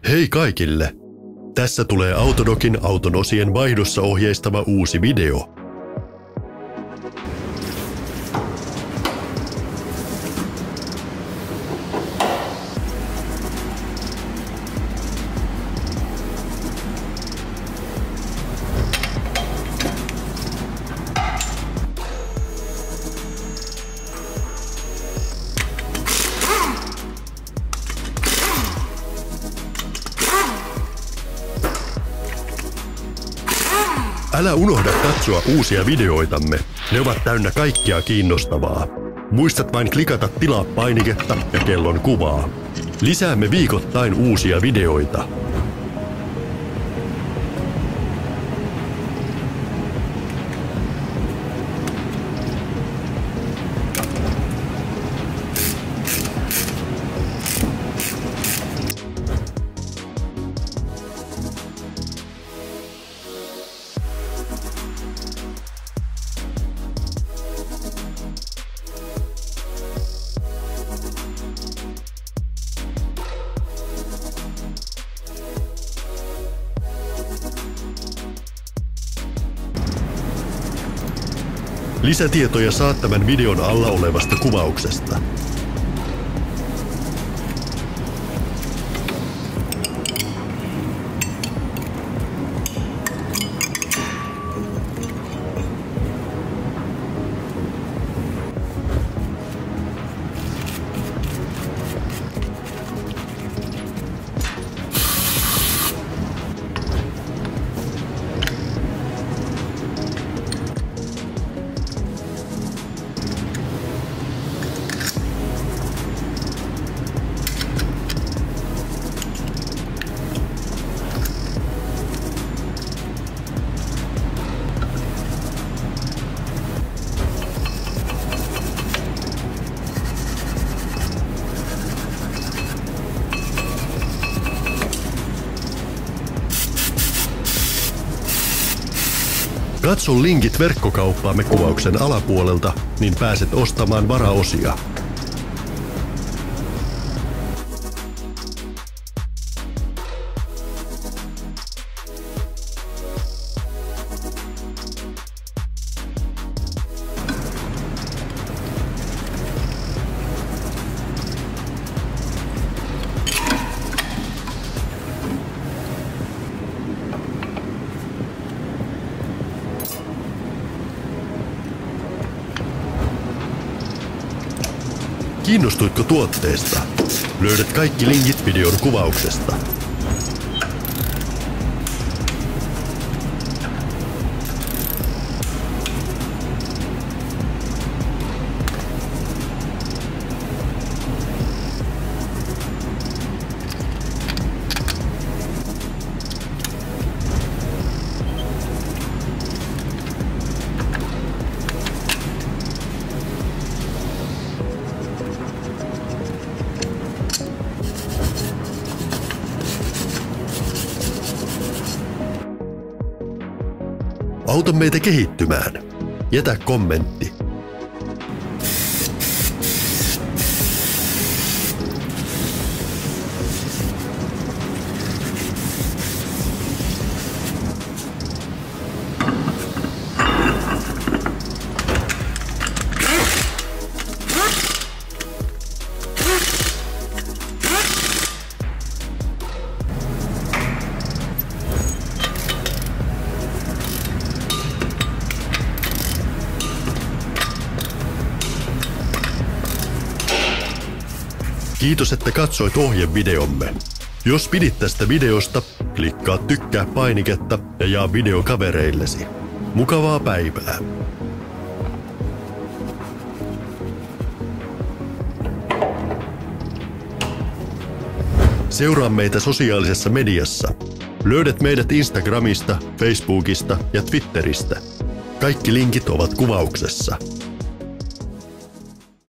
Hei kaikille! Tässä tulee Autodocin auton osien vaihdossa ohjeistava uusi video. Älä unohda katsoa uusia videoitamme. Ne ovat täynnä kaikkea kiinnostavaa. Muistat vain klikata tilaa painiketta ja kellon kuvaa. Lisäämme viikoittain uusia videoita. Lisätietoja saat tämän videon alla olevasta kuvauksesta. Katso linkit verkkokauppaamme kuvauksen alapuolelta, niin pääset ostamaan varaosia. Kiinnostuitko tuotteesta? Löydät kaikki linkit videon kuvauksesta. Auta meitä kehittymään. Jätä kommentti. Kiitos, että katsoit ohjevideomme. Jos pidit tästä videosta, klikkaa tykkää painiketta ja jaa video kavereillesi. Mukavaa päivää! Seuraa meitä sosiaalisessa mediassa. Löydät meidät Instagramista, Facebookista ja Twitteristä. Kaikki linkit ovat kuvauksessa.